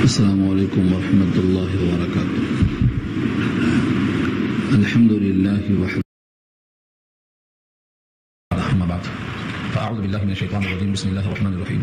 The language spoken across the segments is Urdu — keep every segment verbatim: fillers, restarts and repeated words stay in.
السلام علیکم ورحمۃ اللہ وبرکاتہ. الحمد للہ وحده. أما بعد فأعوذ بالله من الشيطان الرجيم. بسم الله الرحمن الرحيم.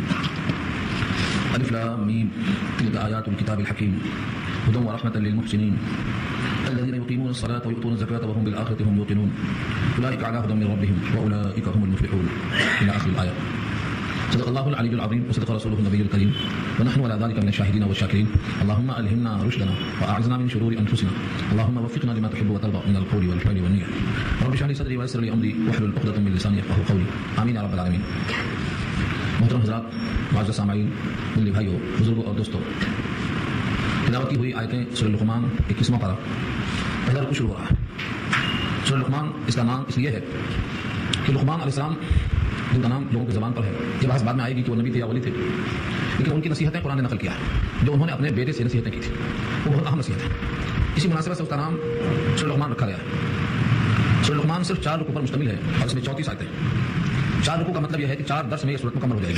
ألف لام ميم. تلك آيات الكتاب الحكيم هدى ورحمة للمحسنين الذين يقيمون الصلاة ويؤتون الزكاة وهم بالآخرة هم يوقنون أولئك على هدى من ربهم وأولئك هم المفلحون إلى آخر الآية. صدق الله العلي العظيم وصدق رسوله النبي الكريم ونحن على ذلك من الشاهدين والشاكرين. اللهم ألهمنا رشدنا وأعذنا من شرور أنفسنا. اللهم وفقنا لما تحب وترضى من القول والفعل والنية. رب اشرح لي صدري ويسر لي أمري واحلل عقدة من لساني يفقهوا قولي. آمين يا رب العالمين. محترم حضرات، معزز سامعین، دلی بھائیوں، بزرگوں اور دوستوں، تلاوت کی ہوئی آیتیں سورہ لقمان اکیسواں پارہ پہلا رکوع شروع ہو رہا ہے. سورہ لقمان اس کا نام اس لیے ہے کہ لقمان علیہ السلام جن کا نام لوگوں کی زبان پر ہے، یہ بحث بعد میں آئے گی کہ وہ نبی تھے یا ولی تھے، لیکن ان کی نصیحتیں قرآن نے نقل کیا ہے جو انہوں نے اپنے بیٹے سے نصیحتیں کی تھی، وہ بہت اہم نصیحت ہے. اسی مناسبت سے اس کا نام سورہ لقمان رکھا گیا ہے. سورہ لقمان صرف چار رکوع پر مشتمل ہے اور اس میں چونتیس آیتیں. چار رکوع کا مطلب یہ ہے کہ چار درس میں یہ صورت مکمل ہو جائے گی.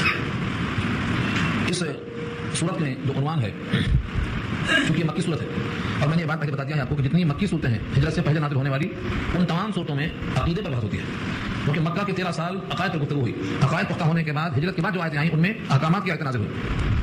اس صورت میں جو عنوان ہے، چونکہ یہ مکی صورت ہے، اور میں نے یہ بات پہلے بتا دیا ہے آپ کو کہ جتنی مکی صورتیں ہیں ہجرت سے پہلے نازل ہونے والی، ان تمام صورتوں میں عقیدے پر بحث ہوتی ہے، کیونکہ مکہ کے تیرہ سال عقائد پر گفتگو ہوئی. عقائد پختہ ہونے کے بعد ہجرت کے بعد جو آیتیں آئیں ان میں احکامات کی آیتیں نازل ہوئی.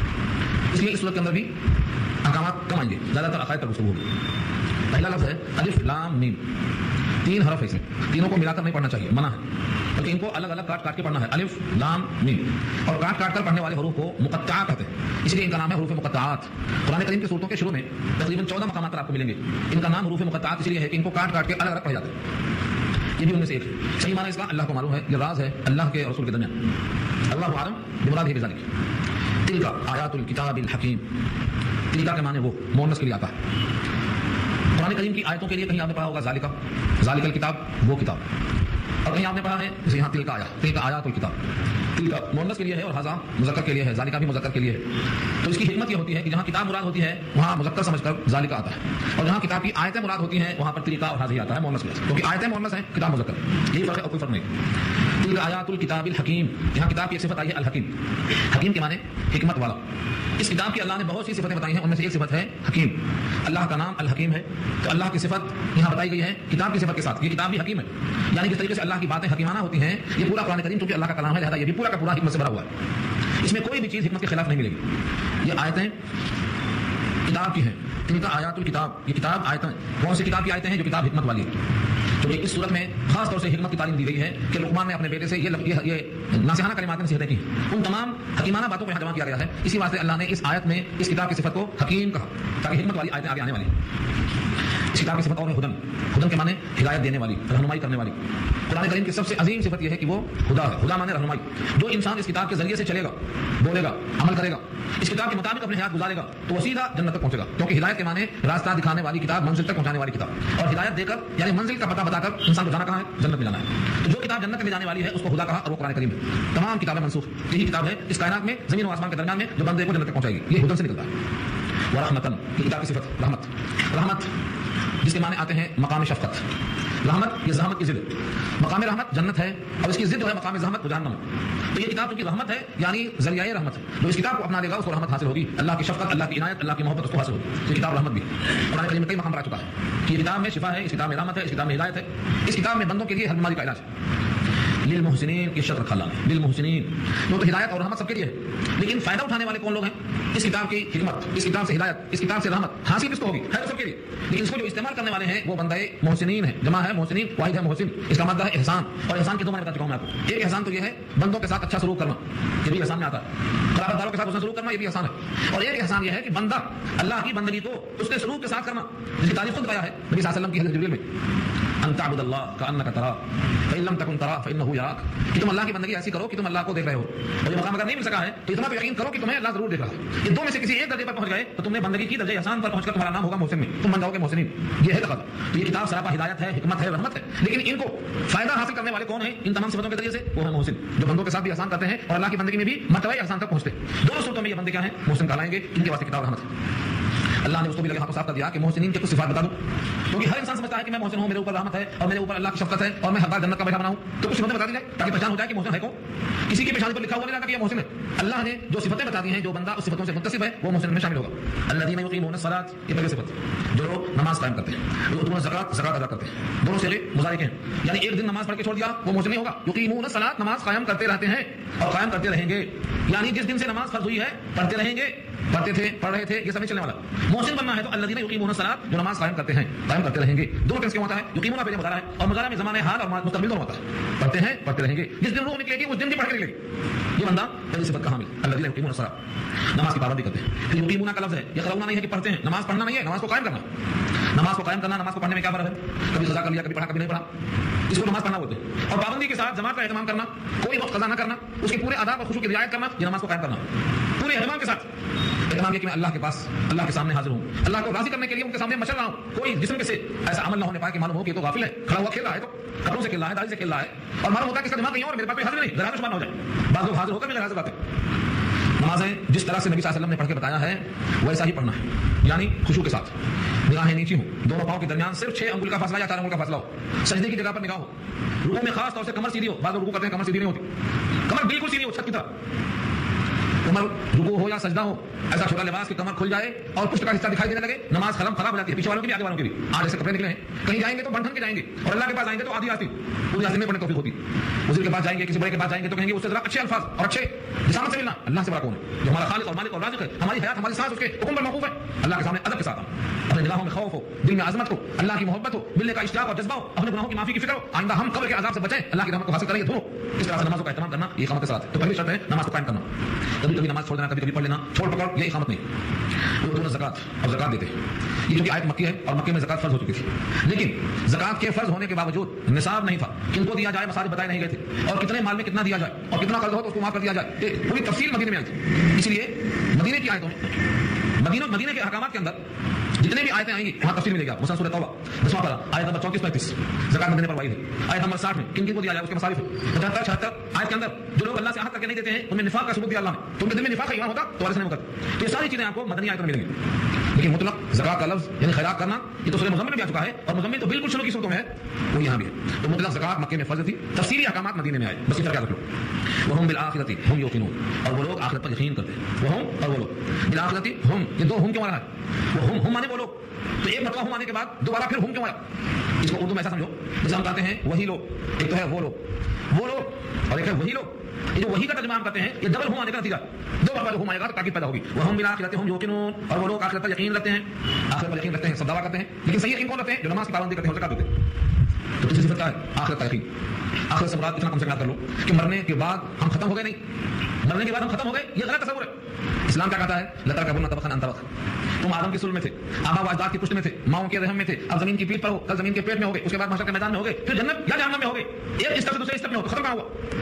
اس لیے اس صورت کے اندر بھی احکامات کم آئیں گے، زیادہ تر عقائد پر گفتگو ہوگی. پہلا لفظ ہے الف لام میم. تین حرف ہے، اس میں تینوں کو ملا کر نہیں پڑھنا چاہیے، منع ہے، بلکہ ان کو الگ الگ کاٹ کاٹ کے پڑھنا ہے. الف لام میم. اور کاٹ کاٹ کر پڑھنے والے حروف کو مقطعات کہتے ہیں، اس لیے ان کا نام ہے حروف مقطعات. قرآن کریم کی صورتوں کے شروع میں تقریباً چودہ مقامات پر آپ کو ملیں گے. ان کا نام حروف مقطعات اس لیے ہے کہ ان کو کاٹ کاٹ کے الگ الگ پڑھے جاتے ہیں. یہ بھی ان میں سے ایک ہے. صحیح معنی اس کا اللہ کو معلوم ہے، یہ راز ہے اللہ کے رسول کے درمیان. اللہ عالم بمرادہ بذالک. تلک آیات الکتاب الحکیم. تلک کے معنی وہ مؤنث کے لیے آتا ہے. قرآن کریم کی آیتوں کے لیے کہیں آپ نے پڑھا ہوگا ذالکہ، ذالک الکتاب، وہ کتاب. اور کہیں آپ نے پڑھا ہے جیسے یہاں تلک آیا، تلک آیات الکتاب. تلک مؤنث کے لیے ہے اور ھذا مذکر کے لیے ہے، ذالکہ بھی مذکر کے لیے ہے. تو اس کی حکمت یہ ہوتی ہے کہ جہاں کتاب مراد ہوتی ہے وہاں مذکر سمجھ کر ذالکہ آتا ہے، اور جہاں کتاب کی آیتیں مراد ہوتی ہیں وہاں پر تلک اور ھذا ہی آتا ہے مؤنث کے لیے، کیونکہ آیتیں مؤنث ہیں، کتاب مذکر. یہی فرق ہے اور کوئی فرق نہیں. تلک آیات الکتاب الحکیم. یہاں کتاب کی ایک صفت آئی ہے الحکیم. حکیم کے معنی حکمت والا. اس کتاب کی اللہ نے بہت سی صفتیں بتائی ہیں، ان میں سے ایک صفت ہے حکیم. اللہ کا نام الحکیم ہے، تو اللہ کی صفت یہاں بتائی گئی ہے کتاب کی صفت کے ساتھ. یہ کتاب بھی حکیم ہے، یعنی جس طریقے سے اللہ کی باتیں حکیمانہ ہوتی ہیں، یہ پورا قرآن کریم چونکہ اللہ کا کلام ہے لہذا یہ بھی پورا کا پورا حکمت سے بھرا ہوا ہے. اس میں کوئی بھی چیز حکمت کے خلاف نہیں ملے گی. یہ آیتیں کتاب کی ہیں. تلک آیات الکتاب. یہ کتاب آیتیں کون سی کتاب کی آیتیں ہیں؟ جو کتاب حکمت والی ہے. تو اس صورت میں خاص طور سے حکمت کی تعلیم دی گئی ہے کہ لقمان نے اپنے بیٹے سے یہ یہ ناصحانہ کلمات نصیحتیں کی. ان تمام حکیمانہ باتوں کو یہاں جمع کیا گیا ہے. اسی واسطے اللہ نے اس آیت میں اس کتاب کی صفت کو حکیم کہا تاکہ حکمت والی آیتیں آگے آنے والی. اس کتاب کی صفت اور ہے ہدن. ہدن کے معنی ہدایت دینے والی، رہنمائی کرنے والی. قرآن کریم کی سب سے عظیم صفت یہ ہے کہ وہ ہدا ہے. ہدا معنی رہنمائی. جو انسان اس کتاب کے ذریعے سے چلے گا، بولے گا، عمل کرے گا، اس کتاب کے مطابق اپنی حیات گزارے گا تو وہ سیدھا جنت تک پہنچے گا. کیونکہ ہدایت کے معنی راستہ دکھانے والی کتاب، منزل تک پہنچانے والی کتاب. اور ہدایت دے کر یعنی منزل کا پتہ بتا کر انسان کو جانا کہاں ہے؟ جنت میں جانا ہے. تو جو کتاب جنت میں جانے والی ہے اس کو خدا کہا اور وہ قرآن کریم ہے. تمام کتابیں منسوخ. یہی کتاب ہے اس کائنات میں زمین و آسمان کے درمیان میں جو بندے کو جنت تک پہنچائے گی. یہ ہدن سے نکلتا ہے. ورحمتن. یہ کتاب کی صفت رحمت. رحمت جس کے معنی آتے ہیں مقام شفقت. رحمت یہ زحمت کی ضد. مقام رحمت جنت ہے اور اس کی ضد جو ہے مقام زحمت جہنم ہے. تو یہ کتاب چونکہ رحمت ہے یعنی ذریعہ رحمت ہے. جو اس کتاب کو اپنا لے گا اس کو رحمت حاصل ہوگی. اللہ کی شفقت، اللہ کی عنایت، اللہ کی محبت اس کو حاصل ہوگی. یہ کتاب رحمت بھی قرآن کریم میں کئی مقام پر آ چکا ہے کہ یہ کتاب میں شفا ہے، اس کتاب میں رحمت ہے، اس کتاب میں ہدایت ہے. اس کتاب میں بندوں کے لیے ہر بیماری کا علاج ہے. للمحسنین کی شرط رکھا اللہ نے. للمحسنین تو ہدایت اور رحمت سب کے لیے ہے، لیکن فائدہ اٹھانے والے کون لوگ ہیں؟ اس کتاب کی حکمت، اس کتاب سے ہدایت، اس کتاب سے رحمت حاصل کس کو ہوگی؟ ہے تو سب کے لیے، لیکن اس کو جو استعمال کرنے والے ہیں وہ بندے محسنین ہیں. جمع ہے محسنین، واحد ہے محسن. اس کا مطلب ہے احسان. اور احسان کے دو معنی بتا چکا ہوں میں آپ کو. ایک احسان تو یہ ہے بندوں کے ساتھ اچھا سلوک کرنا، یہ بھی احسان میں آتا ہے. قرابت داروں کے ساتھ اس نے سلوک کرنا، یہ بھی احسان ہے. اور ایک احسان یہ ہے کہ بندہ اللہ کی بندگی کو اس کے سلوک کے ساتھ کرنا، جس کی تعریف خود کیا ہے نبی صلی اللہ علیہ وسلم کی حدیث جبریل میں، ان تعبد اللہ کأنک تراہ فإن لم تکن تراہ فإنہ یراک. کہ تم اللہ کی بندگی ایسی کرو کہ تم اللہ کو دیکھ رہے ہو. اور یہ مقام اگر نہیں مل سکا ہے تو اتنا تو یقین کرو کہ تمہیں اللہ ضرور دیکھ رہا ہے. یہ دو میں سے کسی ایک درجے پر پہنچ گئے تو تم نے بندگی کی درجے احسان پر پہنچ کر تمہارا نام ہوگا محسن میں، تم بن جاؤ گے محسنین. یہ ہے لقب. تو یہ کتاب سراپا ہدایت ہے، حکمت ہے، رحمت ہے. لیکن ان کو فائدہ حاصل کرنے والے کون ہیں ان تمام صفتوں کے ذریعے سے؟ وہ ہیں محسن، جو بندوں کے ساتھ بھی احسان کرتے ہیں اور اللہ کی بندگی میں بھی مرتبہ احسان تک پہنچتے ہیں. دونوں صورتوں میں یہ بندے کیا ہیں؟ محسن کہلائیں گے. ان کے واسطے کتاب رحمت ہے. اللہ نے اس کو بھی لگے ہاتھوں صاف کر دیا کہ محسنین کے کچھ صفات بتا دوں، کیونکہ ہر انسان سمجھتا ہے کہ میں محسن ہوں، میرے اوپر رحمت ہے اور میرے اوپر اللہ کی شفقت ہے اور میں ہر بار جنت کا بیٹھا بنا ہوں، تو کچھ صفتیں بتا دی جائے تاکہ پہچان ہو جائے کہ محسن ہے کون۔ کسی کی پیشانی پر لکھا ہوا نہیں رہتا کہ یہ محسن ہے، اللہ نے جو صفتیں بتا دی ہیں، جو بندہ اس صفتوں سے متصف ہے وہ محسن میں شامل ہوگا۔ الذین یقیمون الصلاۃ، یہ پہلی صفت، جو لوگ نماز قائم کرتے ہیں، یؤتون الزکات، زکات ادا کرتے ہیں، دونوں صیغے مضارع کے ہیں، یعنی ایک دن نماز پڑھ کے چھوڑ دیا وہ محسن نہیں ہوگا۔ یقیمون الصلاۃ، نماز قائم کرتے رہتے ہیں اور قائم کرتے رہیں گے، یعنی جس دن سے نماز فرض ہوئی ہے پڑھتے رہیں گے، پڑھتے تھے پڑھ رہے تھے، یہ سب نہیں چلنے والا۔ محسن بننا ہے تو الذین یقیمون الصلاۃ، جو نماز قائم کرتے ہیں قائم کرتے رہیں گے۔ دو ٹینس کیوں ہوتا ہے؟ یقیمون پہلے مضارع ہے اور مضارع میں زمانہ حال اور مستقبل دونوں ہوتا ہے، پڑھتے ہیں پڑھتے رہیں گے، جس دن روح نکلے گی اس دن بھی پڑھ کے نکلے گی۔ یہ بندہ پہلی صفت کا حامل الذین یقیمون الصلاۃ، نماز کی پابندی کرتے ہیں۔ پھر یقیمون کا لفظ ہے، یقرؤون نہیں ہے کہ پڑھتے ہیں، نماز پڑھنا نہیں ہے، نماز کو قائم کرنا۔ نماز کو قائم کرنا، نماز کو پڑھنے میں کیا فرق ہے؟ کبھی قضا کر لیا، کبھی پڑھا، کبھی نہیں پڑھا، اس کو نماز پڑھنا بولتے ہیں۔ اور پابندی کے ساتھ جماعت کا اہتمام کرنا، کوئی وقت قضا نہ کرنا، اس کے پورے آداب اور خشوع کی رعایت کرنا، یہ نماز کو قائم کرنا، پورے اہتمام کے ساتھ۔ اہتمام یہ کہ میں اللہ کے پاس، اللہ کے سامنے حاضر ہوں، اللہ کو راضی کرنے کے لیے ان کے سامنے مچل رہا ہوں، کوئی جسم کے سے ایسا عمل نہ ہونے پائے کہ معلوم ہو کہ یہ تو غافل ہے، کھڑا ہوا کھیل رہا ہے، تو کپڑوں سے کھیل رہا ہے، داڑھی سے کھیل رہا ہے، اور معلوم ہوتا ہے کہ اس کا دماغ کہیں اور میرے پاس کوئی حاضر نہیں، غیر شمار نہ ہو جائے۔ بعض لوگ حاضر ہو کر بھی غیر حاضر باتیں۔ نمازیں جس طرح سے نبی صلی اللہ علیہ وسلم نے پڑھ کے بتایا ہے ویسا ہی پڑھنا ہے، یعنی خشوع کے ساتھ، نگاہیں نیچی ہوں، دونوں پاؤں کے درمیان صرف چھ انگل کا فاصلہ یا چار انگل کا فاصلہ ہو، سجدے کی جگہ پر نگاہ ہو، رکوع میں خاص طور سے کمر سیدھی ہو، بعض لوگ رکوع کرتے ہیں کمر سیدھی نہیں ہوتی، کمر بالکل سیدھی ہو چھت کی طرح، کمر رکوع ہو یا سجدہ ہو ایسا چھوٹا لباس کہ کمر کھل جائے اور پشت کا حصہ دکھائی دینے لگے، نماز خراب خراب ہو جاتی ہے، پیچھے والوں کی بھی آگے والوں کی بھی۔ آج ایسے کپڑے نکلے ہیں، کہیں جائیں گے تو بن ٹھن کے جائیں گے اور اللہ کے پاس آئیں گے تو آدھی آتی پوری آدمی میں پڑھنے توفیق ہوتی، وزیر کے پاس جائیں گے، کسی بڑے کے پاس جائیں گے تو کہیں گے اس سے ذرا اچھے الفاظ اور اچھے جسامت سے ملنا، اللہ سے بڑا کون ہے جو ہمارا خالق اور مالک اور رازق ہے، ہماری حیات ہماری سانس اس کے حکم پر موقوف ہے۔ اللہ کے سامنے ادب کے ساتھ اپنے نگاہوں میں خوف ہو، دل میں عظمت ہو، اللہ کی محبت ہو، ملنے کا اشتیاق اور جذبہ ہو، اپنے گناہوں کی معافی کی فکر ہو، آئندہ ہم قبر کے عذاب سے بچیں، اللہ کی رحمت کو حاصل کریں، یہ دونوں اس طرح سے نمازوں کا اہتمام کرنا یہ اقامت کے ساتھ۔ تو پہلی شرط ہے نماز کو قائم کرنا، کبھی کبھی نماز چھوڑ دینا، کبھی کبھی پڑھ لینا، چھوڑ پکڑ یہ اقامت نہیں۔ وہ دونوں زکات اور زکات دیتے ہیں، یہ چونکہ آیت مکی ہے اور مکے میں زکات فرض ہو چکی تھی، لیکن زکات کے فرض ہونے کے باوجود نصاب نہیں تھا، کن کو دیا جائے مسائل بتائے نہیں گئے تھے، اور کتنے مال میں کتنا دیا جائے اور کتنا قرض ہو تو اس کو معاف کر دیا جائے، یہ پوری تفصیل مدینے میں آئی تھی۔ اس لیے مدینے کی آیتوں میں، مدینہ مدینے کے احکامات کے اندر جتنے بھی آیتیں آئیں گی وہاں تفصیل ملے گا۔ مثلا سورۃ توبہ دسواں پارہ آیت نمبر چونتیس پینتیس زکات مدینے پر واحد ہے، آیت نمبر ساٹھ میں کن کن کو دیا جائے اس کے مصارف ہے، پچہتر چھہتر آیت کے اندر جو لوگ اللہ سے عہد کر کے نہیں دیتے ہیں ان میں نفاق کا ثبوت دیا اللہ نے، تو ان کے دل میں نفاق کا ایمان ہوتا تو وارث نہیں ہوتا، تو یہ ساری چیزیں آپ کو مدنی آیتوں میں ملیں گی۔ لیکن مطلق زکات کا لفظ یعنی خیرات کرنا یہ تو سورہ مزمل میں بھی آ چکا ہے، اور مزمل تو بالکل شروع کی صورتوں میں ہے، وہ یہاں بھی ہے۔ تو مطلق زکات مکے میں فرض تھی، تفصیلی احکامات مدینے میں آئے، بس اتنا یاد رکھ لو۔ وہم بالآخرۃ ہم یوقنون، اور وہ لوگ آخرت پر یقین کرتے ہیں، وہ ہم اور وہ لوگ بالآخرۃ ہم، یہ دو ہم کیوں آ رہا ہے؟ وہ ہم ہم مانے وہ لوگ، تو ایک مرتبہ ہم آنے کے بعد دوبارہ پھر ہم کیوں آیا؟ اس کو اردو میں ایسا سمجھو جیسے ہم کہتے ہیں وہی لوگ، ایک تو ہے وہ لوگ وہ لوگ اور ایک ہے وہی لوگ، یہ جو وہی کا ترجمہ ہم کرتے ہیں یہ ڈبل ہم آنے کا نتیجہ، دو مرتبہ ہم آئے گا تو تاکید پیدا ہوگی۔ وہ ہم بالآخرۃ ہم یوقنون، اور وہ لوگ آخرت پر یقین رکھتے ہیں، آخرت پر یقین رکھتے ہیں، سب دعویٰ کرتے ہیں، لیکن صحیح یقین کون رکھتے ہیں؟ جو نماز کی پابندی کرتے ہیں اور زکات دیتے ہیں۔ تو تیسری صفت کیا ہے؟ آخرت کا یقین۔ آخرت سے مراد اتنا کم سے کم کر لو کہ مرنے کے بعد ہم ختم ہو گئے نہیں، مرنے کے بعد ہم ختم ہو گئے یہ غلط تصور ہے۔ اسلام کیا کہتا ہے؟ لترکبن طبقا عن طبق، تم آدم کی سلب میں تھے، آبا و اجداد کی پشت میں تھے، ماؤں کے رحم میں تھے، اب زمین کی پیٹھ پر ہو، کل زمین کے پیٹ میں ہو گئے، اس کے بعد محشر کے میدان میں ہو گئے، پھر جنت یا جہنم میں ہو گئے، ایک اس طرف سے دوسرے اس طرف میں ہو تو ختم کہاں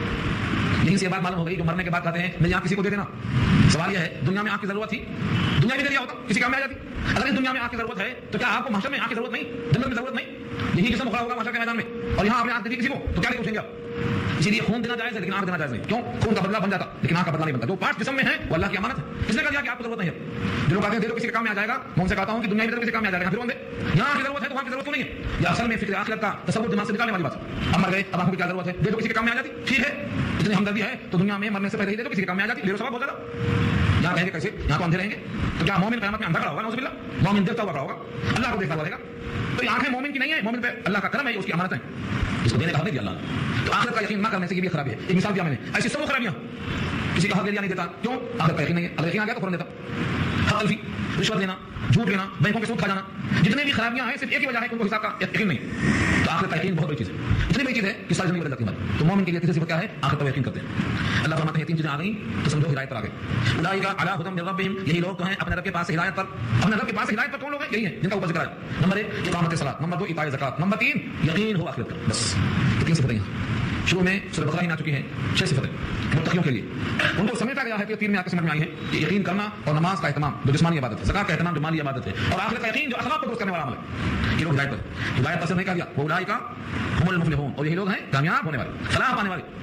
ہوا؟ یہیں سے یہ بات معلوم ہو گئی جو مرنے کے بعد کہتے ہیں میں یہاں کسی کو دے دینا۔ سوال یہ ہے دنیا میں آنکھ کی ضرورت تھی، دنیا میں دے دیا ہوتا کسی کام میں آ جاتی، اگر اس دنیا میں آنکھ کی ضرورت ہے تو کیا آپ کو محشر میں آنکھ کی ضرورت نہیں، جنت میں ضرورت نہیں؟ یہی جسم کھڑا ہوگا محشر کے میدان میں اور یہاں آپ نے آنکھ دی کسی کو تو کیا لے کے اٹھیں گے آپ؟ اسی لیے خون دینا جائز ہے لیکن آنکھ دینا جائز نہیں، کیوں؟ خون کا بدلہ بن جاتا لیکن آنکھ کا بدلہ نہیں بنتا، جو پارٹ جسم میں ہے وہ اللہ کی امانت ہے، اس نے کہا دیا کہ آپ کو ضرورت نہیں ہے۔ جو لوگ کہتے ہیں دے دو کسی کے کام میں آ جائے گا، میں ان سے کہتا ہوں کہ دنیا میں کسی کام میں آ جائے گا، پھر دے یہاں کی ضرورت ہے تو وہاں کی ضرورت نہیں ہے، یہ اصل میں فکر آخرت کا تصور دماغ سے نکالنے والی بات ہے۔ اب مر گئے اب آپ کو کیا ضرورت ہے؟ دے دو کسی کے کام میں آ جاتی، ٹھیک ہے اتنی ہمدردی ہے تو دنیا میں مرنے سے پہلے ہی دے دو کسی کے کام میں آ جاتی، دیر و ثواب ہو جاتا۔ یہاں کہیں گے کیسے؟ یہاں تو اندھے رہیں گے، تو کیا مومن قیامت میں اندھا کھڑا ہوگا؟ نعوذ باللہ، مومن دیکھتا ہوا کھڑا ہوگا، اللہ کو دیکھتا ہوا رہے گا، تو یہ آنکھیں مومن کی نہیں ہے، مومن پہ اللہ کا کرم ہے، اس کی امانت ہے، اس کو دینے کا حق نہیں دیا اللہ نے۔ تو آخرت کا یقین نہ کرنے سے یہ بھی خرابی ہے، ایک مثال دیا میں نے، ایسی سب خرابیاں، کسی کا حق دیا نہیں دیتا، کیوں؟ آخرت کا یقین نہیں ہے، اگر یقین آ گیا تو فوراً دیتا۔ حق تلفی، رشوت لینا، جھوٹ لینا، بینکوں کے سود کھا جانا، جتنے بھی خرابیاں ہیں صرف ایک ہی وجہ ہے کہ ان کو حساب کا یقین نہیں ہے۔ تو آخرت کا یقین بہت بڑی چیز ہے، اتنی بڑی چیز ہے کہ ساری زندگی بدل جاتی ہے۔ تو مومن کے لیے تیسری صفت کیا ہے؟ آخرت پر یقین کرتے ہیں۔ اللہ فرماتے ہیں تین چیزیں آ گئیں تو سمجھو ہدایت پر آ گئے۔ اولئک علی ھدی من ربہم، یہی لوگ تو ہیں اپنے رب کے پاس ہدایت پر، اپنے رب کے پاس ہدایت پر کون لوگ ہیں؟ یہی ہیں جن کا اوپر ذکر ہے۔ نمبر ایک اقامت صلاۃ، نمبر دو ایتاء زکات، نمبر تین یقین ہو آخرت کا، بس تین صفتیں ہیں۔ شروع میں سورۃ بقرہ ہی آ چکی ہیں، چھ صفتیں متقیوں کے لیے، ان کو سمجھا گیا ہے کہ تین میں آ کے سمجھ میں آئی ہیں کہ یقین کرنا اور نماز کا اہتمام جو جسمانی عبادت ہے، زکات کا اہتمام جو مالی عبادت ہے، اور آخرت کا یقین جو اخلاق کو درست کرنے والا عمل ہے، یہ لوگ ہدایت پر ہدایت پر نہیں کہا گیا وہ اولئک ھم المفلحون، اور یہی لوگ ہیں کامیاب ہونے والے، فلاح پانے والے۔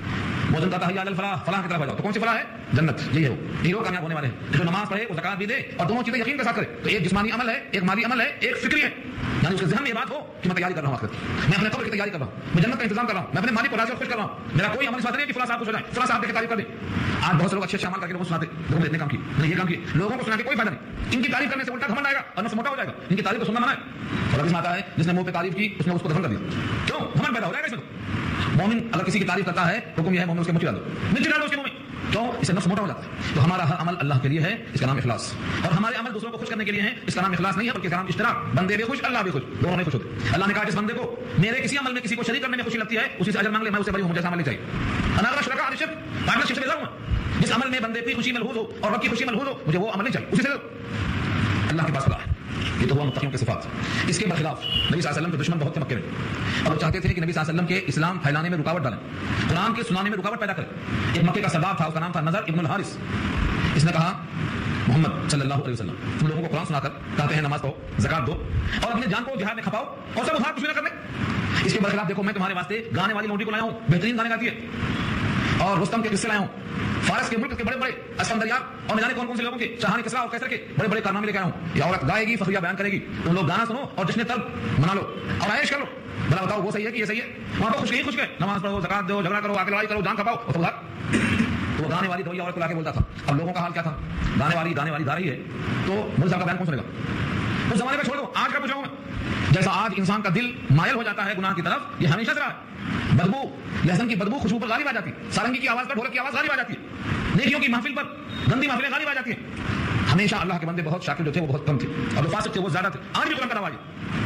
مؤذن کہتا ہے یا الفلاح، فلاح کی طرف آ جاؤ، تو کون سی فلاح ہے؟ جنت، یہی ہو، یہی لوگ کامیاب ہونے والے ہیں جو نماز پڑھے، وہ زکات بھی دے اور دونوں چیزیں یقین کے ساتھ کرے. تو ایک جسمانی عمل ہے، ایک مالی عمل ہے، ایک فکری ہے، یعنی اس کے ذہن میں یہ بات ہو کہ میں تیاری کر رہا ہوں آخرت کی، میں اپنے قبر کی تیاری کر رہا ہوں، میں جنت کا انتظام کر رہا ہوں، میں اپنے مالک کو راضی اور خوش کر رہا ہوں. میرا کوئی عمل اس بات نہیں ہے کہ فلاں صاحب خوش ہو جائیں، فلاں صاحب کی تعریف کر دیں. آج بہت سے لوگ اچھے اچھے عمل کر کے لوگوں کو سناتے، لوگوں نے اتنے کام کیے، میں نے یہ کام کیے، لوگوں کو سنا کے کوئی فائدہ نہیں. ان کی تعریف کرنے سے الٹا گھمنڈ آئے گا اور نفس موٹا ہو جائے گا. ان کی تعریف کو سننا منع ہے. اور حدیث میں آتا ہے جس نے منہ پہ تعریف کی اس نے اس کو دفن کر دیا. کیوں؟ گھمنڈ پیدا ہو جائے گا اس میں. مومن اگر کسی کی تعریف کرتا ہے حکم یہ ہے مومن اس کے منہ ڈال دو، مرچ ڈال دو اس کے منہ میں. کیوں؟ اس سے نفس موٹا ہو جاتا ہے. تو ہمارا ہر عمل اللہ کے لیے ہے، اس کا نام اخلاص. اور ہمارے عمل دوسروں کو خوش کرنے کے لیے ہیں، اس کا نام اخلاص نہیں ہے بلکہ اس کا نام اشتراک. بندے بھی خوش، اللہ بھی خوش، دونوں نہیں خوش ہوتے. اللہ نے کہا جس بندے کو میرے کسی عمل میں کسی کو شریک کرنے میں خوشی لگتی ہے اسی سے اجر مانگ لے، میں اسے بری ہوں، مجھے عمل نہیں چاہیے. انا اشرک عن الشرک فانا الشرك بیزار ہوں. جس عمل میں بندے کی خوشی ملحوظ ہو اور رب کی خوشی ملحوظ ہو مجھے وہ عمل نہیں چاہیے، اسی سے اللہ کے پاس خدا ہے. یہ تو ہوا متقیوں کی صفات. اس کے برخلاف نبی صلی اللہ علیہ وسلم کے دشمن بہت تھے مکے میں، اور وہ چاہتے تھے کہ نبی صلی اللہ علیہ وسلم کے اسلام پھیلانے میں رکاوٹ ڈالیں، قرآن کے سنانے میں رکاوٹ پیدا کریں. ایک مکے کا سردار تھا، اس کا نام تھا نضر ابن الحارث. اس نے کہا محمد صلی اللہ علیہ وسلم تم لوگوں کو قرآن سنا کر کہتے ہیں نماز پڑھو، زکات دو اور اپنے جان کو جہاد میں کھپاؤ اور سب ادھار کچھ نہ کرنے. اس کے برخلاف دیکھو میں تمہارے واسطے گانے والی لونڈی کو لایا ہوں، بہترین گانے گاتی ہے، اور رستم کے قصے لایا ہوں، فارس کے ملک کے بڑے بڑے اسفندیار اور نہ جانے کون کون سے لوگوں کے شاہان کسریٰ اور قیصر کے بڑے بڑے کارنامے لے کے آیا ہوں. یہ عورت گائے گی، فخریہ بیان کرے گی، تم لوگ گانا سنو اور جشن طلب منا لو اور عائش کر لو. بھلا بتاؤ وہ صحیح ہے کہ یہ صحیح ہے؟ وہاں تو خوش گئی خوش گئے، نماز پڑھو، زکات دو، جھگڑا کرو، آگے لڑائی کرو، جان کھپاؤ اور ادھار. تو وہ گانے والی دوئی عورت کو لا کے بولتا تھا. اب لوگوں کا حال کیا تھا؟ گانے والی گانے والی گا رہی ہے تو مول صاحب کا بیان کون سنے گا؟ اس زمانے میں چھوڑ دو، آج کا پوچھاؤں میں. جیسا آج انسان کا دل مائل ہو جاتا ہے گناہ کی طرف، یہ ہمیشہ سے رہا ہے. بدبو، لہسن کی بدبو خوشبو پر غالب آ جاتی، سارنگی کی آواز پر ڈھولک کی آواز غالب آ جاتی ہے، نیکیوں کی محفل پر گندی محفلیں غالب آ جاتی ہیں. ہمیشہ اللہ کے بندے بہت شاکر جو تھے وہ بہت کم تھے اور جو فاسق تھے وہ زیادہ تھے. آج بھی قرآن کا رواج.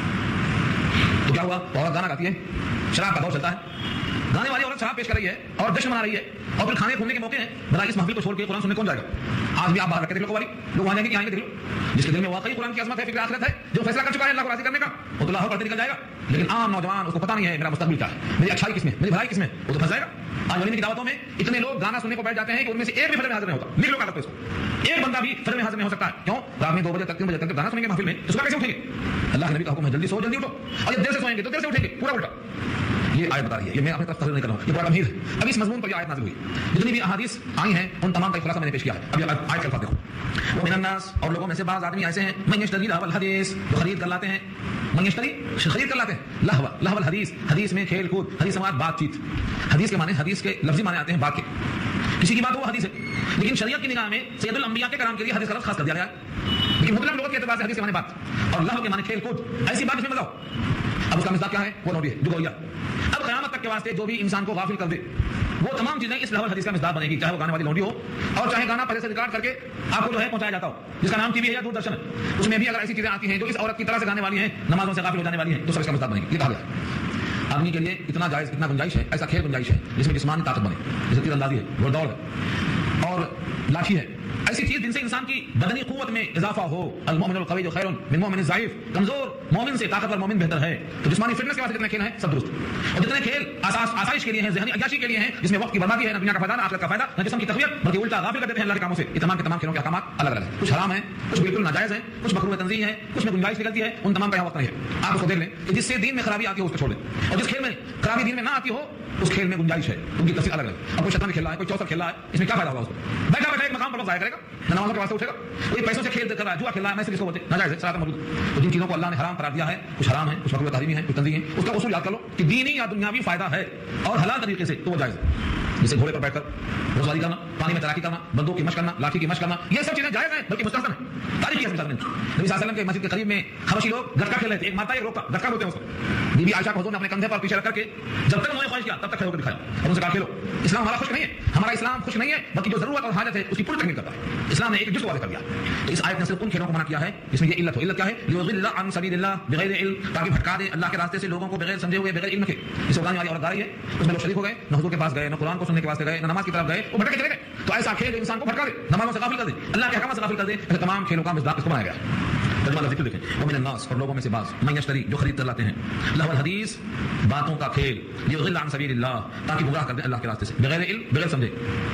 تو کیا ہوا؟ عورت گانا گاتی ہے، شراب کا دور چلتا ہے، گانے والی عورت شراب پیش کر رہی ہے اور جشن منا رہی ہے اور پھر کھانے گھومنے کے موقع ہیں. بھلا اس محفل کو چھوڑ کے قرآن سننے کون جائے گا؟ آج بھی آپ باہر رکھتے لوگوں والی لوگ وہاں جائیں گے کہ آئیں گے دیکھ لو، جس کے دل میں واقعی قرآن کی عظمت ہے، فکر آخرت ہے، جو فیصلہ کر چکا ہے اللہ کو راضی کرنے کا، وہ تو لاہور پڑھتے نکل جائے گا. لیکن عام نوجوان اس کو پتہ نہیں ہے میرا مستقبل کیا ہے، میری اچھائی کس میں، میری بھلائی کس میں، وہ تو پھنس جائے گا. آج ولیمے کی دعوتوں میں اتنے لوگ گانا سننے کو بیٹھ جاتے ہیں کہ ان میں سے ایک بھی فجر میں حاضر نہیں ہوتا. لکھ لو کاغذ پہ اس کو، ایک بندہ بھی فجر میں حاضر نہیں ہو سکتا ہے. کیوں؟ رات میں دو بجے تک تین بجے تک گانا سنیں گے محفل میں، تو صبح کیسے اٹھیں گے؟ اللہ کے نبی کا حکم ہے جلدی سو جلدی اٹھو، اور جب دیر سے سوئیں گے تو دیر سے اٹھیں گے، پورا الٹا. یہ آیت بتا رہی ہے، یہ میں اپنی طرف تفسیر نہیں کر رہا ہوں، یہ بڑا گمبھیر ہے. اب اس مضمون پر یہ آیت نازل ہوئی، جتنی بھی احادیث آئی ہیں ان تمام کا خلاصہ میں نے پیش کیا ہے. اب یہ آیت کا الفاظ دیکھو. وہ من الناس، اور لوگوں میں سے بعض آدمی ایسے ہیں من یشتری لہو الحدیث، جو خرید کر لاتے ہیں، من یشتری خرید کر لاتے ہیں لہو لہو الحدیث، حدیث میں کھیل کود، حدیث سماعت بات چیت. حدیث کے معنی حدیث کے لفظی معنی آتے ہیں بات کے، کسی کی بات وہ حدیث ہے. لیکن شریعت کی نگاہ میں سید الانبیاء کے کلام کے لیے حدیث کا لفظ خاص کر دیا گیا ہے. لیکن مطلب لغت کے اعتبار سے حدیث کے معنی بات اور لہو کے معنی کھیل کود، ایسی بات جس میں مزہ ہو. اب اس کا مزاج کیا ہے؟ وہ نوڈی ہے، جو گویا. اب قیامت تک کے واسطے جو بھی انسان کو غافل کر دے وہ تمام چیزیں اس لہو الحدیث کا مزاج بنے گی، چاہے وہ گانے والی لونڈی ہو اور چاہے گانا پہلے سے ریکارڈ کر کے آپ کو جو ہے پہنچایا جاتا ہو، جس کا نام ٹی وی ہے یا دور درشن ہے. اس میں بھی اگر ایسی چیزیں آتی ہیں جو اس عورت کی طرح سے گانے والی ہیں، نمازوں سے غافل ہو جانے والی ہیں، تو سب اس کا مزاج بنے گی. یہ کہا گیا آدمی کے لیے اتنا جائز، اتنا گنجائش ہے، ایسا کھیل گنجائش ہے جس میں جسمانی طاقت بنے، جیسے تیر اندازی ہے، گھوڑ دوڑ ہے اور لاٹھی ہے. ایسی چیز جن سے انسان کی بدنی قوت میں اضافہ ہو. المؤمن القوی خیر من المؤمن الضعیف، کمزور مومن سے طاقتور مومن بہتر ہے. تو جسمانی فٹنس کے واسطے جتنے کھیل ہیں سب درست، اور جتنے کھیل آسائش کے لیے ہیں، ذہنی عیاشی کے لیے ہیں، جس میں وقت کی بربادی ہے، نہ دنیا کا فائدہ نہ آخرت کا فائدہ، نہ جسم کی تقویت بلکہ الٹا غافل کر دیتے ہیں اللہ کے کاموں سے. یہ تمام کے تمام کھیلوں کے احکامات الگ الگ ہیں، کچھ حرام ہیں، کچھ بالکل ناجائز ہیں، کچھ مکروہ تنزیہ ہیں، کچھ میں گنجائش نکلتی ہے. ان تمام کا یہاں وقت نہیں ہے. آپ اس کو دیکھ لیں کہ جس سے دین میں خرابی آتی ہے اس کو چھوڑ دیں، اور جس کھیل میں خرابی دین میں نہ آتی ہو اس کھیل میں گنجائش ہے. ان کی تفصیل الگ ہے. اب کوئی شطرنج کھیل رہا ہے، کوئی چوسر کھیل رہا ہے، اس میں کیا فائدہ ہوگا؟ اس کو بیٹھا بیٹھا ایک مقام پر ضائع کرے گا، نہ نمازوں کے واسطے اٹھے گا. کوئی پیسوں سے کھیل کر رہا ہے، جوا کھیل رہا ہے، میں سے کس کو بولتے ہیں ناجائز ہے، صراحت موجود. تو جن چیزوں کو اللہ نے حرام قرار دیا ہے کچھ حرام ہے، کچھ مکروہ تحریمی ہے، کچھ تنزیہ ہے، اس کا اصول یاد کر لو کہ دینی یا دنیاوی فائدہ ہے اور حلال طریقے سے تو وہ جائز ہے. جیسے گھوڑے پر بیٹھ کر روزگاری کرنا، پانی میں تیراکی کرنا، بندوق کی مشق کرنا، لاٹھی کی مشق کرنا، یہ سب چیزیں جائز ہیں بلکہ مستحسن ہیں. تاریخ کی مستحسن ہے. نبی صلی اللہ علیہ وسلم کے مسجد کے قریب میں حبشی لوگ گٹکا کھیل رہے تھے. ایک ماتا ایک روکا، گٹکا بولتے ہیں اس کو. بی بی عائشہ کو حضور نے اپنے کندھے پر پیچھے رکھ کر کے جب تک انہوں نے خواہش کیا تب تک کھڑے ہو کر دکھایا اور ان سے کہا کھیلو. اسلام ہمارا خوش نہیں ہے، ہمارا اسلام خوش نہیں ہے بلکہ جو ضرورت اور حاجت ہے اس کی پوری تکمیل کرتا ہے. اسلام نے ایک جزو واضح کر دیا. تو اس آیت نے صرف ان کھیلوں کو منع کیا ہے جس میں یہ علت ہو. علت کیا ہے؟ لیضل عن سبیل اللہ بغیر علم، تاکہ بھٹکا دے اللہ کے راستے سے لوگوں کو بغیر سمجھے ہوئے، بغیر علم کے. اس گانے والی عورت گا رہی ہے، اس میں لوگ شریک ہو گئے، نہ حضور کے پاس گئے، نہ قرآن کو سننے کے واسطے گئے، نہ نماز کی طرف گئے، وہ بھٹک کے چلے گئے. تو ایسا کھیل انسان کو بھٹکا دے، نمازوں سے غافل کر دے، اللہ کے احکامات سے غافل کر دے. ایسے تمام کھیلوں کا مصداق اس کو بنایا گیا. ترجمہ ذکر دیکھیں. ومن الناس، اور لوگوں میں سے بعض، من یشتری، جو خرید کر لاتے ہیں، لہو الحدیث، باتوں کا کھیل، لیضل عن سبیل اللہ، تاکہ گمراہ کر دیں اللہ کے راستے سے، بغیر علم، بغیر سمجھے.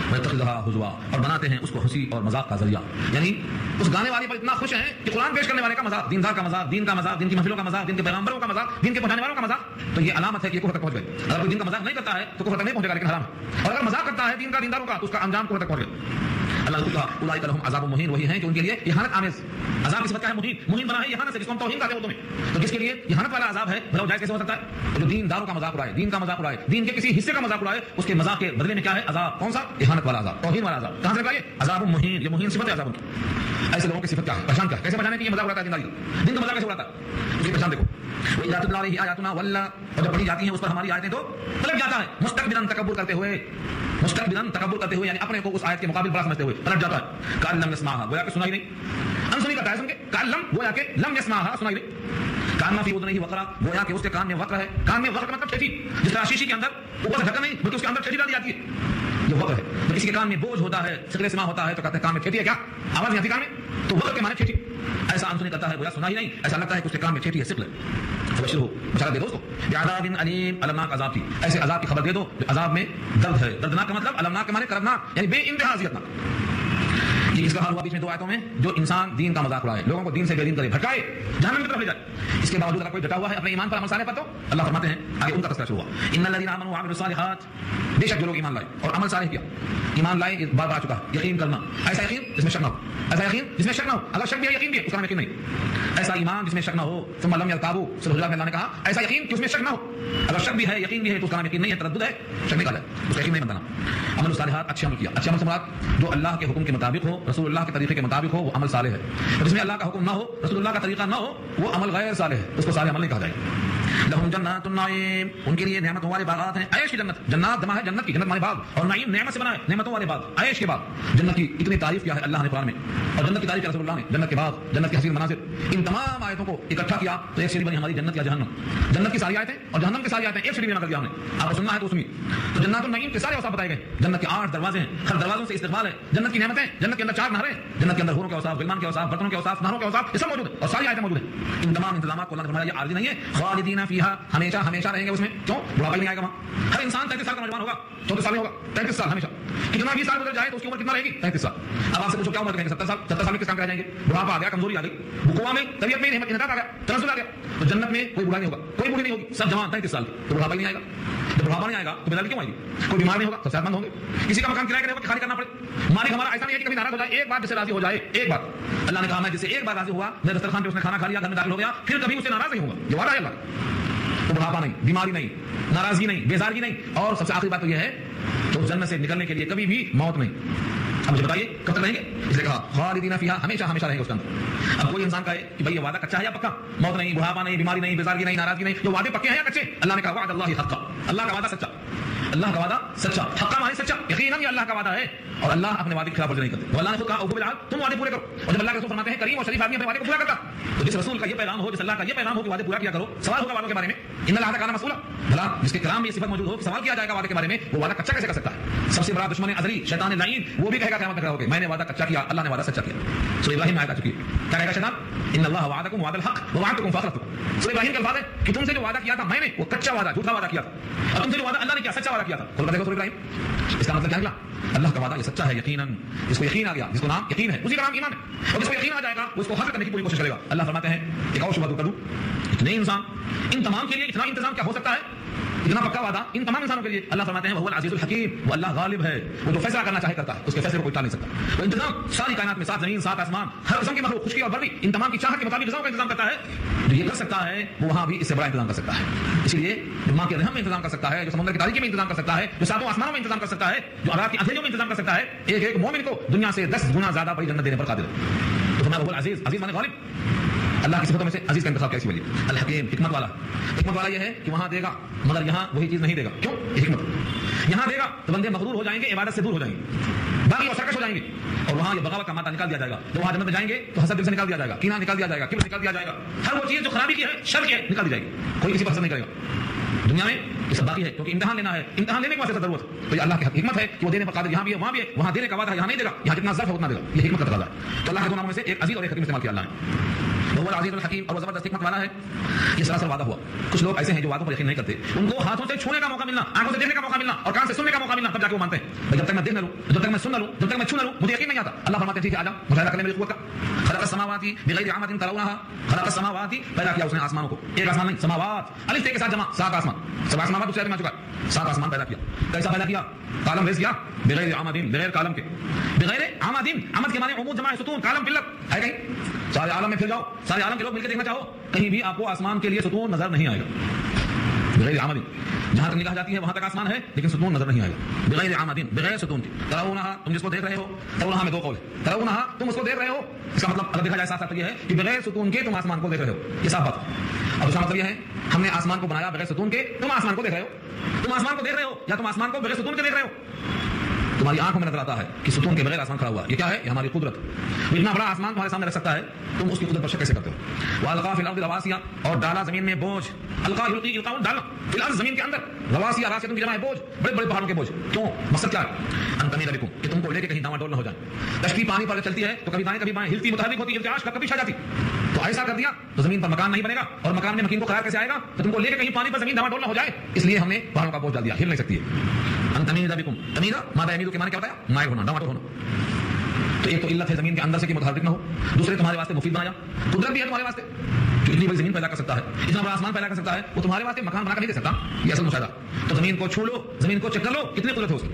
وَيَتَّخِذُهَا هُزُوًا، اور بناتے ہیں اس کو ہنسی اور مذاق کا ذریعہ. یعنی اس گانے والے پر اتنا خوش ہیں کہ قرآن پیش کرنے والے کا مذاق، دیندار کا مذاق، دین کا مذاق، دین کی محفلوں کا مذاق، دین کے پیغمبروں کا مذاق، دین کے پہنچانے والوں کا مذاق، تو یہ علامت ہے کہ یہ کفر تک پہنچ گئے. اگر کوئی دین کا مذاق نہیں کرتا ہے تو کفر تک نہیں پہنچے گا، لیکن حرام ہے. اور اگر مذاق کرتا ہے دین کا، دینداروں کا، تو اس کا انجام کفر تک پہنچ گیا. اللہ تعالیٰ اولئک لہم عذاب مہین، وہی ہیں کہ ان کے لیے اہانت آمیز عذاب کی صفت کیا ہے؟ مہین. مہین بنا ہے اہانت سے، جس کو ہم توہین کہتے ہیں اردو میں. تو کس کے لیے اہانت والا عذاب ہے؟ بھلا جائز کیسے ہو سکتا ہے؟ جو دین داروں کا مذاق اڑائے، دین کا مذاق اڑائے، دین کے کسی حصے کا مذاق اڑائے، اس کے مذاق کے بدلے میں کیا ہے؟ عذاب. کون سا؟ اہانت والا عذاب، توہین والا عذاب. کہاں سے نکلا یہ؟ عذاب مہین. یہ مہین صفت ہے عذاب کی. ایسے لوگوں کی صفت کیا ہے؟ پہچان کیا ہے؟ کیسے پہچانے کہ یہ مذاق اڑاتا ہے دینداری کا؟ دین کا مذاق کیسے اڑاتا ہے؟ اس کی پہچان دیکھو. وَإِذَا تُتْلَىٰ عَلَيْهِ آيَاتُنَا وَلَّىٰ، اور جب پڑھی جاتی ہیں اس پر ہماری آیتیں تو پلٹ جاتا ہے، مستكبرا تکبر کرتے ہوئے، مستكبرا تکبر کرتے ہوئے، یعنی اپنے کو اس آیت کے مقابل بڑا سمجھتے ہوئے پلٹ جاتا ہے. کأن لم يسمعها، گویا کہ سنائی نہیں. انسنی کرتا ہے سن کے، کأن لم، گویا کہ لم يسمعها، سنائی نہیں. کان فی اذنیہ وقرا، گویا کہ اس کے کان میں وقر ہے. کان میں وقر کا مطلب ٹھیٹھی، جس طرح شیشی کے اندر اوپر سے ڈھکن نہیں بلکہ اس کے اندر ٹھیٹھی ڈال دی جاتی ہے، یہ وقر ہے. جب کسی کے کان میں بوجھ ہوتا ہے، شکل سما ہوتا ہے، تو کہتے ہیں کان میں ٹھیٹھی ہے. کیا آواز نہیں آتی کان میں؟ تو وقر کے معنی ٹھیٹھی. ایسا انسنی کرتا ہے، گویا سنا ہی نہیں، ایسا لگتا ہے کہ اس کے کان میں ٹھیٹھی ہے، شکل ہے. فبشرہ، بشارت دے دو اس کو بعذاب علیم، المناک عذاب کی، ایسے عذاب کی خبر دے دو جو عذاب میں درد ہے. دردناک کا مطلب، المناک کے معنی کربناک، یعنی بے انتہا اذیتناک. یہ اس کا حال ہوا بیچ میں دو آیتوں میں، جو انسان دین کا مذاق اڑائے، لوگوں کو دین سے بے دین کرے، بھٹکائے، جہنم کی طرف لے جائے. اس کے باوجود اگر کوئی ڈٹا ہوا ہے اپنے ایمان پر، عمل صالح پر، تو اللہ فرماتے ہیں آگے ان کا تذکرہ شروع ہوا. ان الذین آمنوا وعملوا الصالحات، بے شک جو لوگ ایمان لائے اور عمل صالح کیا. ایمان لائے اس بات آ چکا، یقین کرنا، ایسا یقین جس میں شک نہ ہو، ایسا یقین جس میں شک نہ ہو. اگر شک بھی ہے یقین بھی ہے، اس کا نام یقین نہیں. ایسا ایمان جس میں شک نہ ہو. ثم لم یرتابوا، سورہ حجرات میں اللہ نے کہا ایسا یقین کہ اس میں شک نہ ہو. اگر شک بھی ہے یقین بھی ہے تو اس کا نام یقین نہیں ہے، تردد ہے، شک نکالا ہے، اس کا یقین نہیں بننا. عمل الصالحات، اچھے عمل کیا. اچھے عمل سے مراد جو اللہ کے حکم کے مطابق ہو، رسول اللہ کے طریقے کے مطابق ہو، وہ عمل صالح ہے. جس میں اللہ کا حکم نہ ہو، رسول اللہ کا طریقہ نہ ہو، وہ عمل غیر صالح ہے، اس کو صالح عمل نہیں کہا جائے گا. لہم جنات النعیم، ان کے لیے نعمتوں والے باغات ہیں. عیش کی جنت، جنات جمع ہے جنت کی، جنت مانے باغ، اور نعیم نعمت سے بنا ہے، نعمتوں والے باغ، عیش کے باغ. جنت کی اتنی تعریف کیا ہے اللہ نے قرآن میں، اور جنت کی تعریف کیا رسول اللہ نے. جنت کے باغ، جنت کے حسین مناظر، ان تمام آیتوں کو اکٹھا کیا تو ایک سیڑھی بنی ہماری جنت یا جہنم. جنت کی ساری آیتیں اور جہنم کی ساری آیتیں ایک سیڑھی بنا کر دیا ہم نے. آپ کو سننا ہے تو سنیے. تو جنات النعیم کے سارے اوصاف بتائے گئے. جنت کے آٹھ دروازے ہیں، ہر دروازوں سے استقبال ہے. جنت کی نعمتیں، جنت کے اندر چار نہریں، جنت کے اندر حوروں کے اوصاف، غلمان کے اوصاف، برتنوں کے اوصاف، نہروں کے اوصاف، یہ سب موجود ہے اور ساری آیتیں موجود ہیں. ان تمام انتظامات کو اللہ نے فرمایا یہ عارضی نہیں ہے، خالدین فیہا، ہمیشہ ہمیشہ رہیں گے اس میں. کیوں؟ بڑھاپا نہیں آئے گا وہاں. ہر انسان تینتیس سال کا نوجوان ہوگا، چودہ سال ہوگا، تینتیس سال ہمیشہ. کتنا بھی سال گزر جائے تو اس کی عمر کتنا رہے گی؟ تینتیس سال. اب آپ سے پوچھو کیا عمر کہیں گے؟ ستر سال. ستر سال میں کس کام کر جائیں گے؟ بڑھاپا آ گیا، کمزوری آ گئی، بکوا میں طبیعت میں انحطاط آ گیا، تنزل آ گیا. تو جنت میں کوئی بوڑھا نہیں ہوگا، کوئی بوڑھی نہیں ہوگی، سب جوان تینتیس سال. تو بڑھاپا نہیں آئے گا. جب بڑھاپا نہیں آئے گا تو بیداری کیوں آئے گی؟ کوئی بیمار نہیں ہوگا تو صحت مند ہوں گے. کسی کا مکان کرایہ کرے خالی کرنا پڑے. مالک ہمارا ایسا نہیں ہے کہ کبھی ناراض ہو جائے، ایک بات جس سے راضی ہو جائے، ایک بات. اللہ نے کہا میں جس سے ایک بار راضی ہوا، میں دسترخوان پہ اس نے کھانا کھا لیا، گھر میں داخل ہو گیا، پھر کبھی اسے ناراض نہیں ہوگا. یہ وعدہ ہے اللہ. تو بڑھاپا نہیں، بیماری نہیں، ناراضگی نہیں، بیزارگی نہیں، اور سب سے آخری بات تو یہ ہے تو جنت سے نکلنے کے لیے کبھی بھی موت نہیں. اب مجھے بتائیے کب تک رہیں گے؟ اس لیے کہا خالدین فیہا، ہمیشہ ہمیشہ رہیں گے اس کے اندر. اب کوئی انسان کہے کہ بھائی یہ وعدہ کچا ہے یا پکا؟ موت نہیں، بڑھاپا نہیں، بیماری نہیں، بیزارگی نہیں، ناراضگی نہیں، یہ وعدے پکے ہیں یا کچے؟ اللہ نے کہا وعد اللہ حقا، اللہ کا وعدہ سچا، اللہ کا وعدہ سچا. حقا معنی سچا، یقیناً یہ اللہ کا وعدہ ہے اور اللہ اپنے وعدے کی خلاف ورزی نہیں کرتے. اللہ نے خود کہا اوفوا بالعہد، تم وعدے پورے کرو. اور جب اللہ کے رسول فرماتے ہیں کریم اور شریف آدمی اپنے وعدے کو پورا کرتا، تو جس رسول کا یہ پیغام ہو، جس اللہ کا یہ پیغام ہو کہ وعدے پورا کیا کرو، سوال ہوگا وعدوں کے بارے میں. ان العہد کان مسئولا، بھلا جس کے کلام میں یہ صفت موجود ہو کہ سوال کیا جائے گا وعدے کے بارے میں، وہ وعدہ کچا کیسے کر سکتا ہے؟ سب سے بڑا دشمن ازلی شیطان لعین، وہ بھی کہے گا قیامت میں کھڑا ہو کے میں نے وعدہ کچا کیا، اللہ نے وعدہ سچا کیا. سورہ ابراہیم میں آیت آ چکی ہے، کیا کہے گا شیطان؟ ان اللہ وعدکم وعد الحق ووعدتکم فاخلفتم. سورہ ابراہیم کے الفاظ ہے کہ تم سے جو وعدہ کیا تھا میں نے، وہ کچا وعدہ، جھوٹا وعدہ کیا تھا، اور تم سے جو وعدہ اللہ نے کیا، سچا وعدہ کیا تھا. کھول کر دیکھو سورہ ابراہیم. اس کا مطلب کیا نکلا؟ اللہ کا وعدہ یہ سچا ہے یقیناً. جس کو یقین آ گیا، جس کو نام یقین ہے، اسی کا نام ایمان ہے. اور جس کو یقین آ جائے گا وہ اس کو حاصل کرنے کی پوری کوشش کرے گا. اللہ فرماتے ہیں ایک اور شبہ دور کر دوں، اتنے انسان، ان تمام کے لیے اتنا انتظام کیا ہو سکتا ہے؟ اتنا پکا وعدہ ان تمام انسانوں کے لیے. اللہ فرماتے ہیں وہ العزیز الحکیم، وہ اللہ غالب ہے، وہ جو فیصلہ کرنا چاہے کرتا ہے، اس کے فیصلے کو کوئی ٹال نہیں سکتا. وہ انتظام ساری کائنات میں، سات زمین، سات آسمان، ہر قسم کی مخلوق، خشکی اور برری، ان تمام کی چاہت کے مطابق غذاؤں کا انتظام کرتا ہے. جو یہ کر سکتا ہے وہ وہاں بھی اس سے بڑا انتظام کر سکتا ہے. اسی لیے جو ماں کے رحم میں انتظام کر سکتا ہے، جو سمندر کی تاریکی میں انتظام کر سکتا ہے، جو ساتوں آسمانوں میں انتظام کر سکتا ہے، جو رات کی اندھیریوں میں انتظام کر سکتا ہے، ایک ایک مومن کو دنیا سے دس گنا زیادہ بڑی جنت دینے پر قادر ہے. تو فرمایا وہ العزیز، عزیز مانے غالب. اللہ کی صفتوں میں سے عزیز کا انتخاب کیسی وجہ؟ الحکیم، حکمت والا. حکمت والا یہ ہے کہ وہاں دے گا مگر یہاں وہی چیز نہیں دے گا. کیوں؟ یہ حکمت. یہاں دے گا تو بندے مغرور ہو جائیں گے، عبادت سے دور ہو جائیں گے، باقی اور سرکش ہو جائیں گے، اور وہاں یہ بغاوت کا مادہ نکال دیا جائے گا. جب وہاں جنت میں جائیں گے تو حسد دل سے نکال دیا جائے گا، کینہ نکال دیا جائے گا، کبر نکال دیا جائے گا، ہر وہ چیز جو خرابی کی ہے، شر کی ہے، نکال دی جائے گی. کوئی کسی پر حسد نہیں کرے گا. دنیا میں یہ سب باقی ہے کیونکہ امتحان لینا ہے، امتحان لینے کے واسطے ضرورت ہے. تو یہ اللہ کی حکمت ہے کہ وہ دینے پر قادر یہاں بھی ہے وہاں بھی ہے. وہاں دینے کا وعدہ ہے، یہاں نہیں دے گا، یہاں جتنا ظرف ہے اتنا دے گا. یہ حکمت کا تقاضا ہے. تو اللہ کے دو ناموں میں سے ایک عزیز اور ایک حکیم استعمال کیا اللہ نے. وہ العزیز الحکیم، اور وہ زبردست حکمت والا ہے. یہ سراسر وعدہ ہوا. کچھ لوگ ایسے ہیں جو وعدوں پر یقین نہیں کرتے. ان کو ہاتھوں سے چھونے کا موقع ملنا، آنکھوں سے دیکھنے کا موقع ملنا اور کان سے سننے کا موقع ملنا، تب جا کے وہ مانتے ہیں. بھائی جب تک میں دیکھ نہ لوں، جب تک میں سن نہ لوں، جب تک میں چھو نہ لوں، مجھے یقین نہیں آتا. اللہ فرماتے ہیں ٹھیک ہے، آجا مشاہدہ کرنے میری قوت کا. خلق السماوات بغیر عمد ترونها، خلق السماوات، پیدا کیا اس نے آسمانوں کو. ایک آسمان نہیں، سماوات الف کے ساتھ جمع، سات آسمان. سب آسمانات دوسرے میں آ چکا ہے. سات آسمان پیدا کیا. کیسا پیدا کیا؟ کالم ریز کیا بغیر عمد، بغیر کالم کے. بغیر عمد، عمد کے معنی عمود جمع ہے ستون، کالم قلت ہے کہیں. سارے عالم میں پھر جاؤ، سارے عالم کے لوگ مل کے دیکھنا چاہو، کہیں بھی آپ کو آسمان کے لیے ستون نظر نہیں آئے گا. بغیر عمد، جہاں تک نگاہ جاتی ہے وہاں تک آسمان ہے لیکن ستون نظر نہیں آئے گا. بغیر عمد، بغیر ستون کے. ترونہا، تم جس کو دیکھ رہے ہو. ترونہا میں دو قول ہے. ترونہا تم اس کو دیکھ رہے ہو، اس کا مطلب اگر دیکھا جائے صاف صاف یہ ہے کہ بغیر ستون کے تم آسمان کو دیکھ رہے ہو. یہ صاف بات ہے. اب اس کا مطلب یہ ہے ہم نے آسمان کو بنایا بغیر ستون کے، تم آسمان کو دیکھ رہے ہو. تم آسمان کو دیکھ رہے ہو یا تم آسمان کو بغیر ستون کے دیکھ رہے ہو. تمہاری آنکھوں میں نظر آتا ہے کہ ستون کے بغیر آسمان کھڑا ہوا. یہ کیا ہے؟ یہ ہماری قدرت. اتنا بڑا آسمان تمہارے سامنے رکھ سکتا ہے، تم اس کی قدرت پر شک کیسے کرتے ہو؟ والقا فی الارض رواسیا، اور ڈالا زمین میں بوجھ. القا یلقی القاء، ڈالنا. فی الارض زمین کے اندر. رواسیا، راسیہ کی جمع ہے بوجھ، بڑے بڑے پہاڑوں کے بوجھ. کیوں؟ مقصد کیا ہے؟ ان تمید بکم، کہ تم کو لے کے کہیں ڈاواں ڈول نہ ہو جائے. کشتی پانی پر چلتی ہے تو کبھی دائیں کبھی بائیں، ہلتی متحرک ہوتی ہے، ارتعاش کبھی چھا جاتی. تو ایسا کر دیا تو زمین پر مکان نہیں بنے گا، اور مکان میں مکین کو قرار کیسے آئے گا؟ تو تم کو لے کے کہیں پانی پر زمین ڈاواں ڈول نہ ہو جائے، اس لیے ہم نے پہاڑوں کا بوجھ ڈال دیا، ہل نہیں سکتی ہے. ان تمید بکم، تمیدہ مادہ امیدو کے معنی کیا بتایا؟ مائل ہونا، ڈاواں ڈول ہونا. تو ایک تو علت ہے زمین کے اندر سے کہ متحرک نہ ہو، دوسرے تمہارے واسطے مفید بنایا. قدرت بھی ہے تمہارے واسطے، جو اتنی بڑی زمین پیدا کر سکتا ہے، اتنا بڑا آسمان پیدا کر سکتا ہے، وہ تمہارے واسطے مکان بنا کر نہیں دے سکتا. یہ اصل مشاہدہ. تو زمین کو چھو لو، زمین کو چیک کر لو، کتنی قدرت ہے اس کی.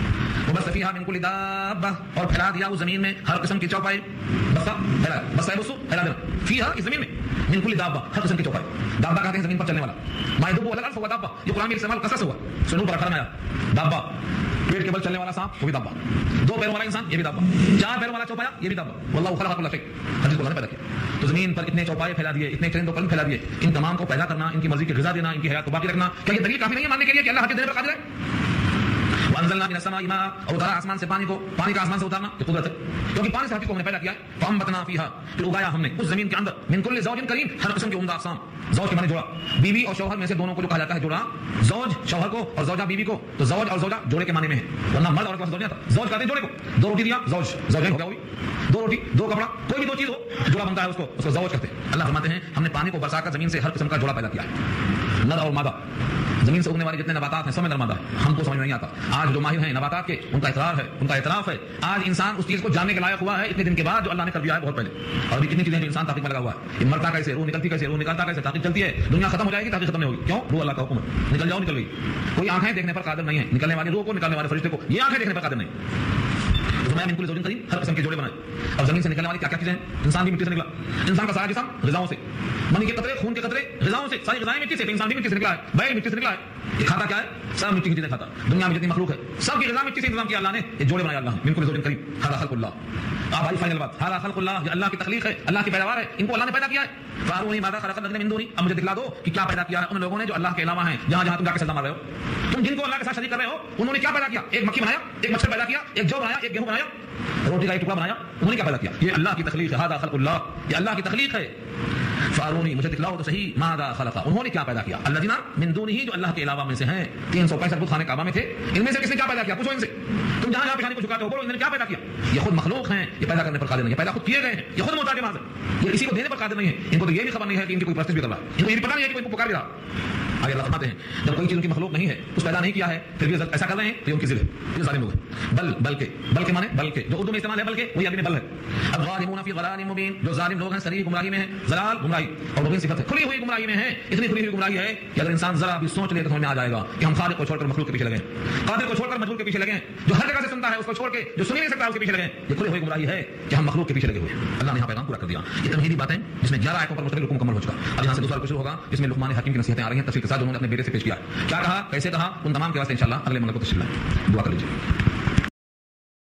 وبث فيها من كل دابة، اور پھیلا دیا اس زمین میں ہر قسم کی چوپائے. بس پھیلا، بس ہے بسو پھیلا دینا. فيها، اس زمین میں، من كل دابة، ہر قسم کی چوپائے. دابہ کہتے ہیں زمین پر چلنے والا. ما يدب ولا الف هو دابہ. یہ قرآن میں استعمال قصص ہوا، سنو پر اٹھارہ میں آیا. دابہ پیٹ کے بل چلنے والا سانپ، وہ بھی دابہ. دو پیروں والا انسان، یہ بھی دابہ. چار پیروں والا چوپایا، یہ بھی دابہ. واللہ خلق كل شيء، حدیث کو اللہ نے پیدا کیا. تو زمین پر اتنے چوپائے پھیلا دیے، اتنے چرند و پرند پھیلا دیے. ان تمام کو پیدا کرنا، ان کی مرضی کی غذا دینا، ان کی حیات کو باقی رکھنا، کیا یہ دلیل کافی نہیں ہے ماننے کے لیے کہ اللہ ہر چیز دینے پر قادر ہے؟ وانزلنا من السماء ماء، اور اتارا آسمان سے پانی کو. پانی کا آسمان سے اتارنا یہ قدرت ہے، کیونکہ پانی سے ہر چیز کو ہم نے پیدا کیا ہے. فانبتنا فیہا، پھر اگایا ہم نے اس زمین کے اندر. من کل زوج کریم، ہر قسم کی عمدہ اقسام. زوج کے معنی جوڑا، بیوی اور شوہر میں سے دونوں کو جو کہا جاتا ہے جوڑا. زوج شوہر کو اور زوجہ بیوی کو. تو زوج اور زوجہ جوڑے کے معنی میں ہے، ورنہ مرد اور زوجہ تھا. زوج کہتے ہیں جوڑے کو. دو روٹی دیا زوج، زوجین ہو گیا. وہی دو روٹی، دو کپڑا، کوئی بھی دو چیز ہو جوڑا بنتا ہے، اس کو اس کو زوج کہتے ہیں. اللہ فرماتے ہیں ہم نے پانی کو برسا کر زمین سے ہر قسم کا جوڑا پیدا کیا ہے. نر اور مادہ، زمین سے اگنے والے جتنے نباتات ہیں سب میں نر مادہ ہے. ہم کو سمجھ میں نہیں آتا. آج جو ماہر ہیں نباتات کے، ان کا اقرار ہے، ان کا اعتراف ہے. آج انسان اس چیز کو جاننے کے لائق ہوا ہے اتنے دن کے بعد جو اللہ نے کر دیا ہے بہت پہلے. اور بھی کتنی چیزیں جو انسان تحقیق میں لگا ہوا ہے. یہ مرتا کیسے، روح نکلتی کیسے، روح نکلتا کیسے، تحقیق چلتی ہے. دنیا ختم ہو جائے گی، تحقیق ختم نہیں ہوگی. کیوں؟ روح اللہ کا حکم ہے، نکل جاؤ، نکل گئی. کوئی آنکھیں دیکھنے پر قادر نہیں ہے، نکلنے والی روح کو، نکلنے والے فرشتے کو. یہ آنکھیں دیکھنے پر قادر نہیں. میں من کل زوج کریم، ہر قسم کے جوڑے بنائے. اور زمین سے نکلنے والی کیا کیا چیزیں ہیں؟ انسان بھی مٹی سے نکلا. انسان کا سارا جسم غذاؤں سے، منی کے قطرے، خون کے قطرے غذاؤں سے. ساری غذائیں مٹی سے، انسان بھی مٹی سے نکلا ہے، بیل مٹی سے نکلا ہے. یہ کھاتا کیا ہے؟ سب مٹی کی چیزیں کھاتا. دنیا میں جتنی مخلوق ہے سب کی غذا مٹی سے انتظام کیا اللہ نے. یہ جوڑے بنایا اللہ نے. من کل زوج کریم، ھذا خلق اللہ. اب آئی فائنل بات، ھذا خلق اللہ، یہ اللہ کی تخلیق ہے، اللہ کی پیداوار ہے. ان کو اللہ نے پیدا کیا ہے. فارونی ماذا خلق الذین من دونہ، اب مجھے دکھلا دو کہ کیا پیدا کیا ہے ان لوگوں نے جو اللہ کے علاوہ ہیں. جہاں جہاں تم جا کے سجدہ مار رہے ہو، تم جن کو اللہ کے ساتھ شریک کر رہے ہو، انہوں نے کیا پیدا کیا؟ ایک مکھی بنایا، ایک مچھر پیدا کیا، ایک جو بنایا، ایک گیہوں بنایا، روٹی کا ایک ٹکڑا بنایا. انہوں نے کیا پیدا کیا؟ یہ اللہ کی تخلیق ہے. ھذا خلق اللہ، یہ اللہ کی تخلیق ہے. فارونی، مجھے دکھلاؤ تو صحیح، ماذا خلق، انہوں نے کیا پیدا کیا. الذین من دونہ، جو اللہ کے علاوہ میں سے ہیں. تین سو پینسٹھ بت خانے کعبہ میں تھے، ان میں سے کس نے کیا پیدا کیا؟ پوچھو ان سے. تم جہاں جہاں پیشانی کو جھکاتے ہو بولو انہوں نے کیا پیدا کیا. یہ خود مخلوق ہیں، یہ پیدا کرنے پر قادر نہیں ہے، پیدا خود کیے گئے ہیں. یہ خود محتاج محض ہے، یہ کسی کو دینے پر قادر نہیں ہے. ان کو تو یہ بھی خبر نہیں ہے کہ ان کی کوئی پرستش بھی کر رہا ہے. ان کو یہ بھی پتہ نہیں ہے کہ کوئی ان کو پکار بھی رہا. آگے اللہ فرماتے ہیں جب کوئی چیز ان کی مخلوق نہیں ہے، اس پیدا نہیں کیا ہے، پھر بھی ایسا کر رہے ہیں تو یہ ان کی ضد ہے، یہ ظالم لوگ ہیں. بل بلکہ، بلکہ مانے بلکہ، جو اردو میں استعمال ہے بلکہ، وہی عربی میں بل ہے. الظالمون فی ضلال مبین، جو ظالم لوگ ہیں صریح گمراہی میں ہیں. ضلال گمراہی، اور مبین صفت ہے، کھلی ہوئی گمراہی میں ہیں. اتنی کھلی ہوئی گمراہی ہے کہ اگر انسان ذرا بھی سوچ لے تو سمجھ میں آ جائے گا کہ ہم خالق کو چھوڑ کر مخلوق کے پیچھے لگے، قادر کو چھوڑ کر مجبور کے پیچھے لگے، جو ہر جگہ سے سنتا ہے اس کو چھوڑ کے، جو سن نہیں سکتا اس کے پیچھے لگے. یہ کھلی ہوئی گمراہی ہے کہ ہم مخلوق کے پیچھے لگے ہوئے ہیں. اللہ نے یہاں پیغام پورا کر دیا. یہ تمہیدی باتیں جس میں گیارہ آیتوں پر مشتمل رکوع مکمل ہو چکا. اب یہاں سے دوسرا رکوع ہوگا جس میں لقمان حکیم کی نصیحتیں آ رہی ہیں تفصیل کے ساتھ، جو انہوں نے اپنے بیٹے سے پیش کیا. کیا کہا، کیسے کہا، ان تمام کے واسطے انشاءاللہ اگلے منگل کو تشریف لائیں. دعا کر لیجیے.